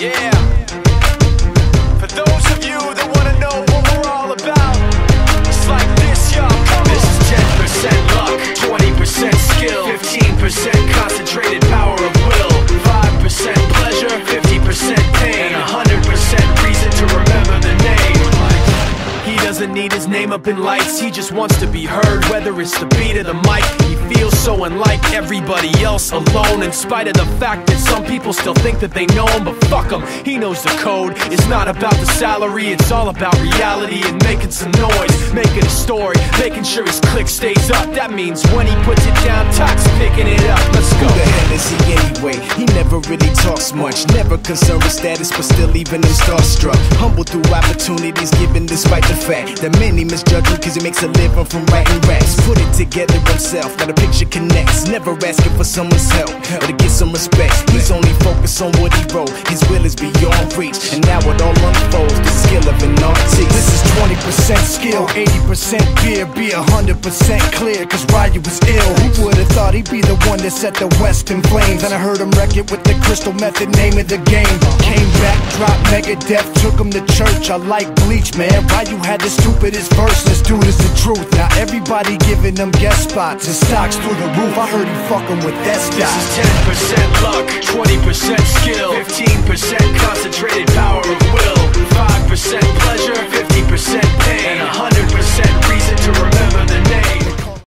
Yeah. For those of you that wanna know what we're all about, it's like this, y'all. This is 10% luck, 20% skill, 15% concentrated power of will, 5% pleasure, 50% pain, and 100% reason to remember the name. He doesn't need his name up in lights, he just wants to be heard, whether it's the beat or the mic. He feels so unlike everybody else, alone, in spite of the fact that some people still think that they know him. But fuck him, he knows the code. It's not about the salary, it's all about reality and making some noise, making a story, making sure his click stays up. That means when he puts it down, Toc's picking it up. Let's go. Who the hell is he anyway? He never really talks much, never concerned with status, but still leaving him starstruck. Humble through opportunities given despite the fact that many misjudge him cause he makes a living from writing raps. Put it together himself, now the picture connects, never asking for someone's help or to get some respect. He's only focused on what he wrote, his will is beyond reach, and now it all unfolds, the skill of an artist. This is 20% skill, 80% fear, be 100% clear, cause Ryu was ill. Who would've thought he'd be the one that set the West in flames? And I heard him wreck it with the Crystal Method, name of the game. Came back, dropped Megadeth, took him to church. I like Bleach, man. Ryu had the stupidest verse, this dude is the truth. Now everybody giving them guest spots, his stocks through the roof. I heard he fucking with that stock. This is 10% luck, 20% skill, 15% concentrated power of will, 5% pleasure, 50% pain, and 100% reason to remember the name.